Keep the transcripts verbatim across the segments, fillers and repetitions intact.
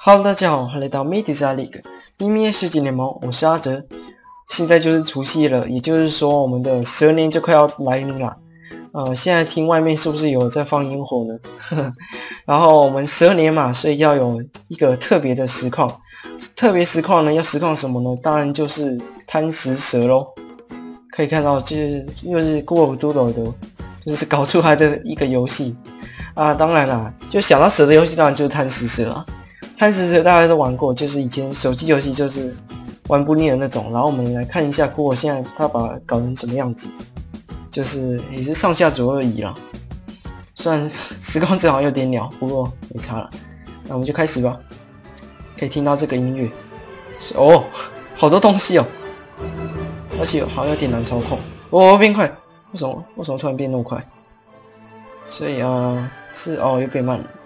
Hello， 大家好，欢迎来到 Midza League 咪咪世纪联盟，我是阿哲。现在就是除夕了，也就是说我们的蛇年就快要来临了。呃，现在听外面是不是有在放烟火呢？然后我们蛇年嘛，所以要有一个特别的实况。特别实况呢，要实况什么呢？当然就是贪食蛇咯。可以看到，就是又是 Google Doodle 的，就是搞出来的一个游戏啊。当然啦，就想到蛇的游戏，当然就是贪食蛇啦。贪食蛇大家都玩过，就是以前手机游戏就是玩不腻的那种。然后我们来看一下 Google 现在它把它搞成什么样子，就是也是上下左右而已啦。虽然时光正好有点鸟，不过没差了。那我们就开始吧。可以听到这个音乐，哦，好多东西哦，而且好像有点难操控。哦，变快，为什么？为什么突然变那么快？所以啊、呃，是哦，又变慢了。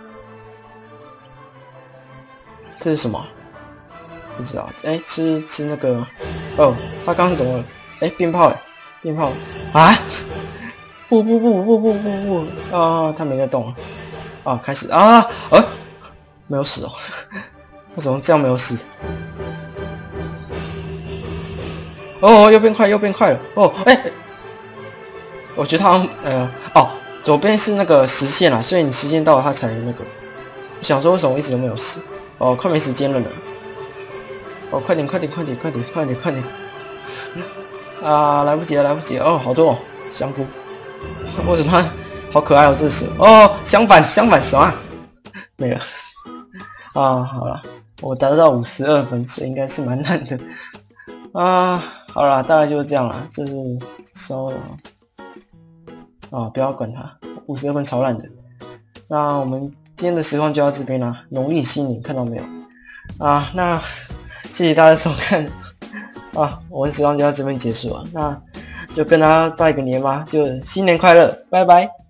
这是什么？不知道。哎，吃吃那个。哦，他刚刚是怎么了？哎，鞭炮哎，鞭炮啊！不不不不不不不啊！他没在动啊！开始啊！哎，没有死哦。为什么这样没有死？哦，又变快，又变快了。哦，哎、欸，我觉得它呃，哦，左边是那个时限啦，所以你时间到了它才那个。我想说为什么一直都没有死？哦，快没时间了呢。哦，快点，快点，快点，快点，快点，快点！啊，来不及了，来不及了。哦，好多哦，香菇。为什么它好可爱哦？这是哦，相反，相反什么？没了。啊，好了。我达到五十二分，所以应该是蛮烂的啊。好啦，大概就是这样啦。这是收了啊，不要管它，五十二分超烂的。那我们今天的实况就到这边啦。农历新年看到没有啊？那谢谢大家收看啊，我们实况就到这边结束了。那就跟大家拜个年吧，就新年快乐，拜拜。